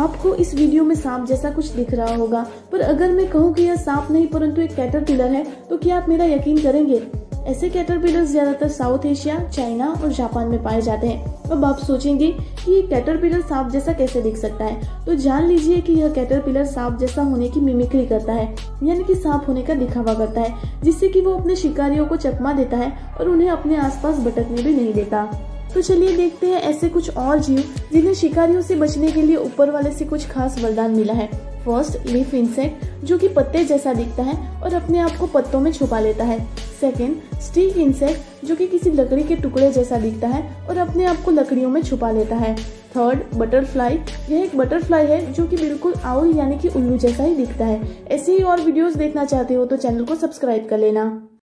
आपको इस वीडियो में सांप जैसा कुछ दिख रहा होगा, पर अगर मैं कहूँ कि यह सांप नहीं परंतु एक कैटरपिलर है तो क्या आप मेरा यकीन करेंगे? ऐसे कैटरपिलर्स ज्यादातर साउथ एशिया, चाइना और जापान में पाए जाते हैं। अब आप सोचेंगे कि ये कैटरपिलर सांप जैसा कैसे दिख सकता है, तो जान लीजिए कि यह कैटरपिलर सांप जैसा होने की मिमिक्री करता है, यानी कि सांप होने का दिखावा करता है, जिससे कि वो अपने शिकारियों को चकमा देता है और उन्हें अपने आसपास भटकने भी नहीं देता। तो चलिए देखते हैं ऐसे कुछ और जीव जिन्हें शिकारियों से बचने के लिए ऊपर वाले से कुछ खास वरदान मिला है। फर्स्ट, लीफ इंसेक्ट, जो कि पत्ते जैसा दिखता है और अपने आप को पत्तों में छुपा लेता है। सेकेंड, स्टिक इंसेक्ट, जो कि किसी लकड़ी के टुकड़े जैसा दिखता है और अपने आप को लकड़ियों में छुपा लेता है। थर्ड, बटरफ्लाई, यह एक बटरफ्लाई है जो कि बिल्कुल आउल यानी कि उल्लू जैसा ही दिखता है। ऐसे ही और वीडियोस देखना चाहते हो तो चैनल को सब्सक्राइब कर लेना।